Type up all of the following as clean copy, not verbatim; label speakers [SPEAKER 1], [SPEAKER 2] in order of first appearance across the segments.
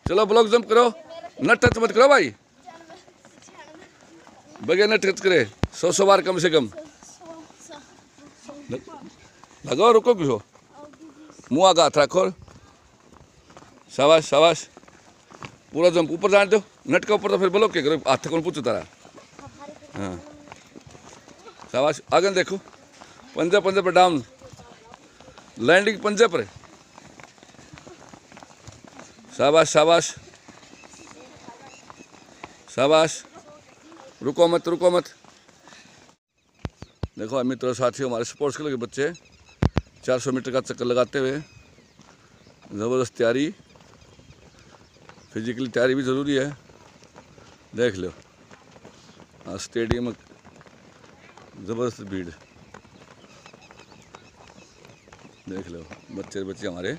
[SPEAKER 1] चलो block jump करो, नट touch मत करो भाई, बगैर नट टच करे 100 बार कम से कम लगाओ। रुको क्यों, मुंह आगे हाथ रखो, शाबाश शाबाश, पूरा जंप ऊपर जाने दो, नट के ऊपर तो फिर ब्लॉक क्या करो, हाथ कौन पूछो तारा। हाँ शाबाश, आगे देखो, पंजे पंजे पर डाउन, लैंडिंग पंजे पर, शाबाश शाबाश शाबाश, रुको मत रुको मत। देखो मित्रों साथियों, हमारे स्पोर्ट्स क्लब के बच्चे 400 मीटर का चक्कर लगाते हुए, ज़बरदस्त तैयारी, फिजिकली तैयारी भी ज़रूरी है। देख लो स्टेडियम में ज़बरदस्त भीड़, देख लो बच्चे हमारे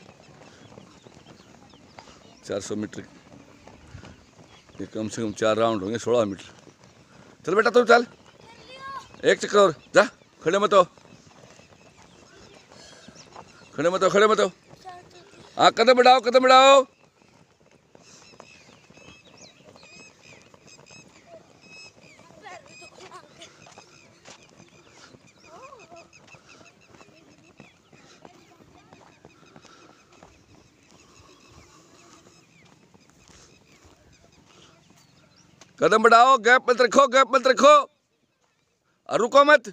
[SPEAKER 1] 400 मीटर ये कम से कम 4 राउंड होंगे, 16 मीटर। चल बेटा तू चल, एक चक्कर और जा, खड़े मत हो, खड़े मत हो, खड़े मत हो, हाँ कदम बढ़ाओ कदम बढ़ाओ। कदम बढ़ाओ, गैप मत रखो, गैप मत रखो, और रुको मत।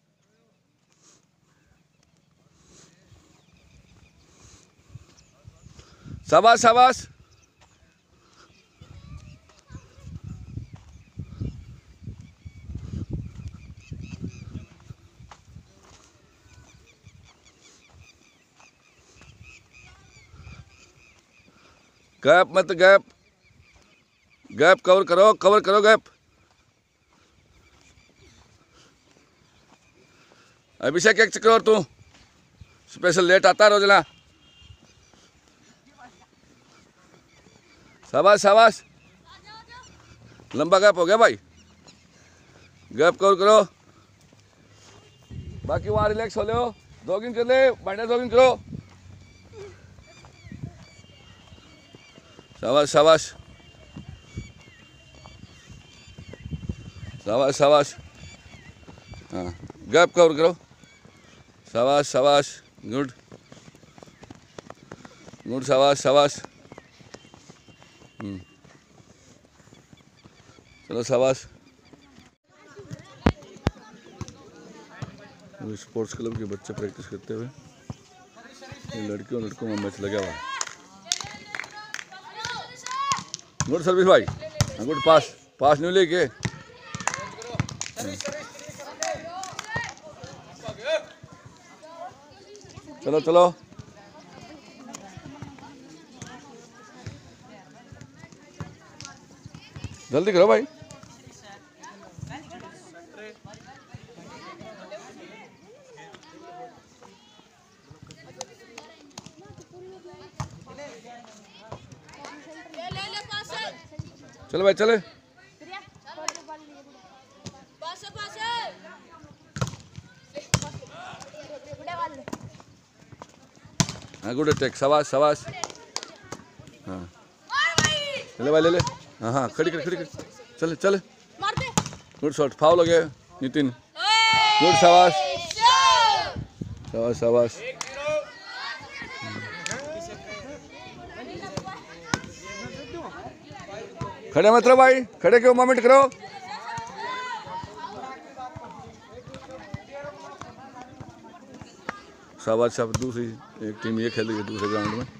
[SPEAKER 1] शाबाश शाबाश, गैप मत, गैप गैप कवर करो गैप। अभिषेक एक चक्कर और, तू स्पेशल लेट आता रोजना। शाबाश शाबाश, लंबा गैप हो गया भाई, गैप कवर करो, बाकी वहाँ रिलैक्स हो लो, जॉगिंग कर ले, बढ़िया जॉगिंग करो। शाबाश शाबाश शाबाश शाबाश, हाँ गैप कवर करो, शाबाश शाबाश, गुड गुड, शाबाश शाबाश, चलो शाबाश। स्पोर्ट्स क्लब के बच्चे प्रैक्टिस करते हुए, ये लड़कियों लड़कों में मैच लगा हुआ है। गुड सर्विस भाई, गुड पास, पास नहीं लेके, चलो चलो, जल्दी करो भाई। चलो भाई चले, हाँ गुड अटैक, शाबाश शाबाश, हाँ चले भाई ले ले, हाँ हाँ खड़ी कर खड़ी कर, चले चले, गुड शॉट, फाउल हो गया नितिन, गुड शाबाश शाबाश शाबाश। खड़े मत रहो भाई, खड़े क्यों, मोमेंट करो। शाबाश शाबाश, दूसरी एक टीम ये खेल रही है दूसरे ग्राउंड में,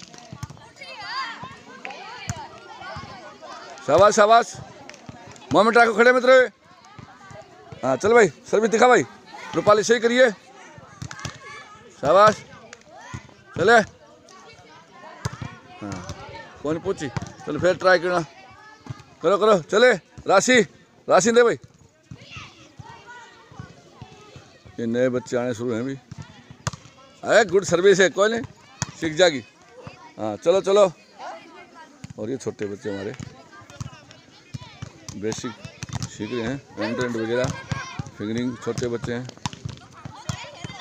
[SPEAKER 1] शाबाश शाबाश, मोमेंट रखो, खड़े मत रहो। हाँ चल भाई, सर्विस दिखा भाई, रूपाली सही करिए, शाबाश, चले, हाँ कौन पूछी, चलो फिर ट्राई करना, करो करो, चले राशि, राशि दे भाई, ये नए बच्चे आने शुरू हैं अभी, अरे गुड सर्विस है, कोई नहीं सीख जाएगी, हाँ चलो चलो। और ये छोटे बच्चे हमारे बेसिक सीख रहे हैं, एंड वगैरह, फिंगरिंग, छोटे बच्चे हैं,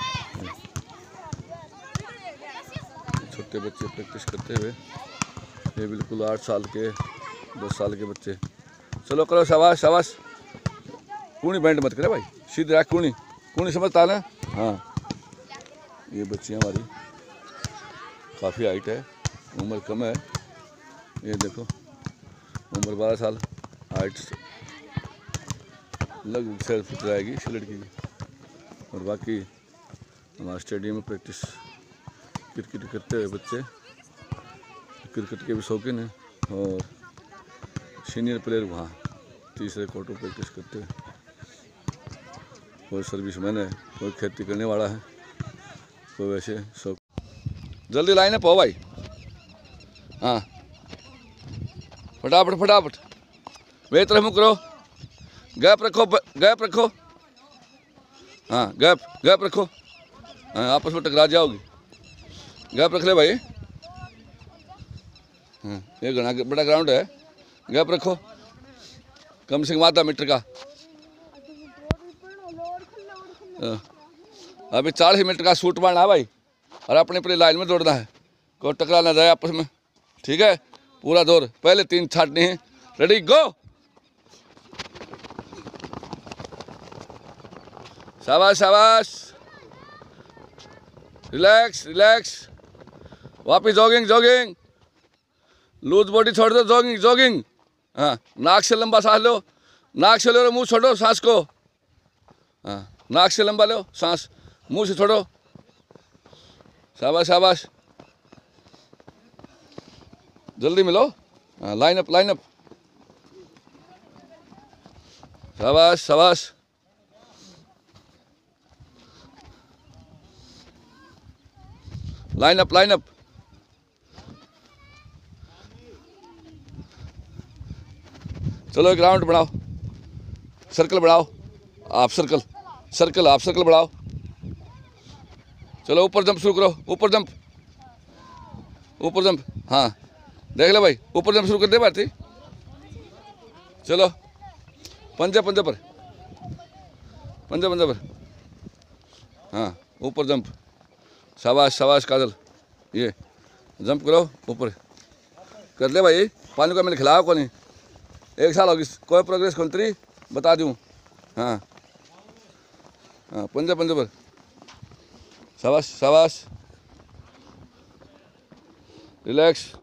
[SPEAKER 1] छोटे बच्चे प्रैक्टिस करते हुए ये बिल्कुल 8 साल के 10 साल के बच्चे। चलो करो, शाबाश शाबाश। कूनी बैंड मत करे भाई, सीधे रख कूनी, कूनी समझता ना। हाँ ये बच्चियाँ हमारी काफ़ी हाइट है, उम्र कम है। ये देखो उम्र 12 साल, हाइट लगभग 6 फुट रहेगी इस लड़की की। और बाकी हमारे स्टेडियम में प्रैक्टिस क्रिकेट करते हुए बच्चे, क्रिकेट के भी शौकीन हैं और सीनियर प्लेयर वहाँ तीसरे कोर्ट में प्रैक्टिस करते हैं। कोई सर्विसमैन है, कोई खेती करने वाला है, कोई वैसे शौक। जल्दी लाइन अप हो भाई। हाँ फटाफट फटाफट, वे तरफ मुँह करो, गैप रखो, गैप रखो। हाँ गैप गैप रखो। हाँ आपस में टकरा जाओगी, गैप रख ले भाई। हाँ ये घना बड़ा ग्राउंड है, गैप रखो कम से कम आधा मीटर का। अभी 40 मीटर का शूट मारना है भाई, और अपनी अपनी लाइन में दौड़ना है, कोई टकरा ना जाए आपस में, ठीक है। पूरा दौड़, पहले 3 छाटनी है। Ready go. शाबाश शाबाश, रिलैक्स रिलैक्स, वापिस जॉगिंग जॉगिंग, लूज बॉडी छोड़ दो, जॉगिंग जॉगिंग। हाँ नाक से लंबा सांस लो, नाक से लो, मुंह छोड़ो सांस को। हाँ नाक से लंबा लो सांस, मुंह से छोड़ो। शाबाश शाबाश, जल्दी मिलो। हाँ लाइन अप लाइन अप, शाबाश शाबाश। Line up line up. चलो एक राउंड बनाओ, सर्कल बनाओ, आप सर्कल सर्कल आप सर्कल बढ़ाओ। चलो ऊपर जंप शुरू करो, ऊपर जंप ऊपर जंप। हाँ देख लो भाई, ऊपर जंप शुरू कर दे भारती। चलो पंजे पंजे पर, पंजे पंजे पर। हाँ ऊपर जंप, शाबाश शाबाश काजल, ये जंप करो ऊपर कर ले भाई। पानी का मैंने खिलाया को नहीं, 1 साल होगी, कोई प्रोग्रेस कौन तरी बता दूँ। हाँ हाँ पंजे पंजे पर, शाबाश शाबाश, रिलैक्स।